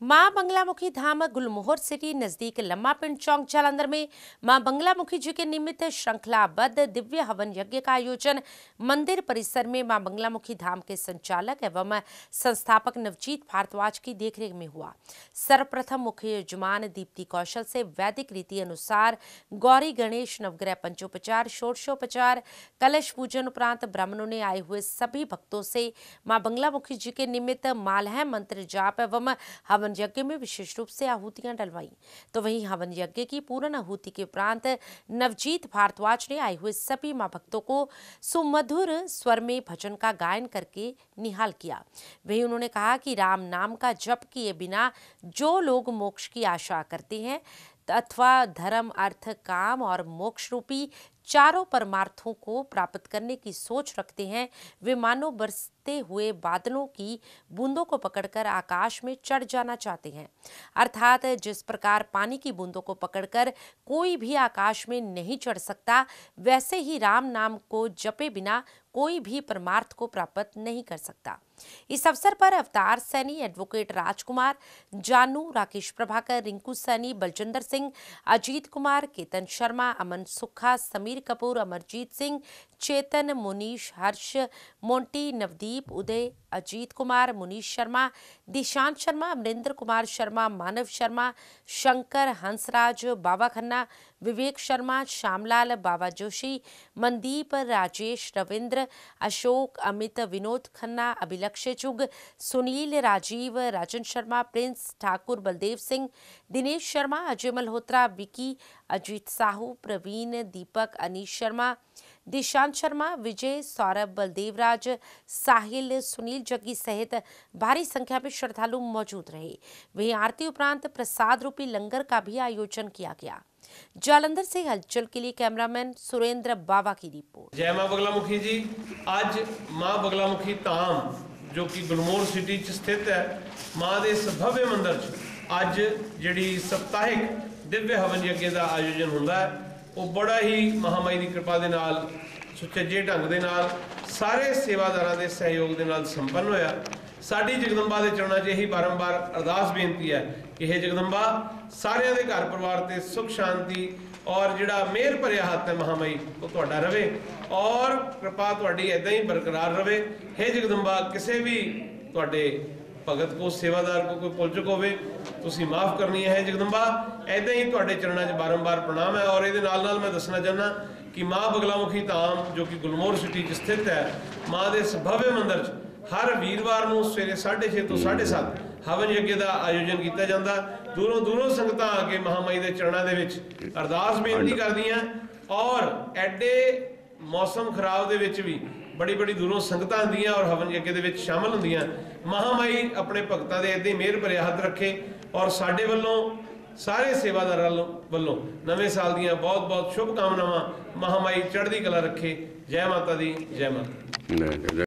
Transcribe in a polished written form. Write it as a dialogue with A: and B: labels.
A: मां बंगलामुखी धाम गुलमोहर सिटी नजदीक लम्मा पिंड चौक जालंधर में मां बंगलामुखी जी के निमित्त श्रृंखलाबद्ध दिव्य हवन यज्ञ का आयोजन मंदिर परिसर में मां बंगलामुखी धाम के संचालक एवं संस्थापक नवजीत भारद्वाज की देखरेख में हुआ। सर्वप्रथम मुख्य यजमान दीप्ति कौशल से वैदिक रीति अनुसार गौरी गणेश नवग्रह पंचोपचार षोडशोपचार कलश पूजन उपरांत ब्राह्मणों ने आए हुए सभी भक्तों से मां बंगलामुखी जी के निमित्त मालह मंत्र जाप एवं हवन यज्ञ में विशेष रूप से आहुतियां डलवाई। तो वहीं हवन यज्ञ की पूर्ण आहुति के उपरांत नवजीत भारद्वाज ने आए हुए सभी मां भक्तों को सुमधुर स्वर में भजन का गायन करके निहाल किया। वहीं उन्होंने कहा कि राम नाम का जप किए बिना जो लोग मोक्ष की आशा करते हैं अथवा धर्म अर्थ काम और मोक्ष रूपी चारों परमार्थों को प्राप्त करने की सोच रखते हैं, वे मानो बरसते हुए बादलों की बूंदों को पकड़कर आकाश में चढ़ जाना चाहते हैं। अर्थात जिस प्रकार पानी की बूंदों को पकड़कर कोई भी आकाश में नहीं चढ़ सकता, वैसे ही राम नाम को जपे बिना कोई भी परमार्थ को प्राप्त नहीं कर सकता। इस अवसर पर अवतार सैनी, एडवोकेट राजकुमार, जानू, राकेश प्रभाकर, रिंकू सैनी, बलजिंदर सिंह, अजीत कुमार, केतन शर्मा, अमन सुखा, समीर कपूर, अमरजीत सिंह, चेतन, मुनीश, हर्ष, मोंटी, नवदीप, उदय, अजीत कुमार, मुनीश शर्मा, दिशांत शर्मा, अमरिंदर कुमार शर्मा, मानव शर्मा, शंकर, हंसराज, बाबा खन्ना, विवेक शर्मा, श्यामलाल, बाबा जोशी, मनदीप, राजेश, रविंद्र, अशोक, अमित, विनोद खन्ना, अभिलक्ष्य चुग, सुनील, राजीव, राजन शर्मा, प्रिंस ठाकुर, बलदेव सिंह, दिनेश शर्मा, अजय मल्होत्रा, विकी, अजीत साहू, प्रवीण, दीपक, अनीश शर्मा, दिशांत शर्मा, विजय, सौरभ, बलदेवराज, साहिल, सुनील जग्गी सहित भारी संख्या में श्रद्धालु मौजूद रहे। वहीं आरती उपरांत प्रसाद रूपी लंगर का भी आयोजन किया गया। जालंधर से हलचल के लिए कैमरामैन सुरेंद्र बावा की रिपोर्ट।
B: जय मां बगलामुखी जी। आज मां बगलामुखी धाम जो कि गुलमोहर सिटी च स्थित है, मां दे इस भव्य मंदिर च अज जिहड़ी सप्ताहिक दिव्य हवन यज्ञ का आयोजन होंदा है, वो बड़ा ही महामाई की कृपा दे नाल सुचੱਜੇ ढंग दे नाल सारे सेवादारां दे सहयोग दे नाल संपन्न होया। साडी जगदंबा दे चरणां 'च यही बारंबार अरदास बेनती है कि हे जगदंबा, सारिਆਂ दे घर परिवार ते सुख शांति और जिहड़ा मेहर भरिया हत्थ है महामाई वो तुहाडा रवे और कृपा तुहाडी इदां ही बरकरार रवे। हे जगदंबा, किसी भी तुहाडे भगत को सेवादार को कोई भुल चुक होवे तुसीं माफ़ करनी है जगदंबा। इदां ही तुहाडे चरणां 'च बारंबार प्रणाम है। और इहदे नाल नाल मैं दसना चाहना कि मां बगलामुखी धाम जो कि गुलमोहर सिटी च स्थित है, मां दे इस भव्य मंदिर च हर वीरवार नूं सवेरे 6:30 तो 7:30 हवन यज्ञ का आयोजन किया जाता। दूरों दूरों संगतां आके महामाई के चरणों के विच अरदास बेनती करदियां और एडे मौसम खराब दे विच भी बड़ी बड़ी दूरों संगतां आंदियां और हवन यज्ञ दे विच शामिल हुंदियां। महामाई अपने भगतां दे इदां ही मेहर भरिया हत्थ रखे और साडे वल्लों सारे सेवादारां वल्लों नवे साल दीयां बहुत बहुत शुभकामनावां। महामाई चढ़दी कला रखे। जय माता दी, जय माता।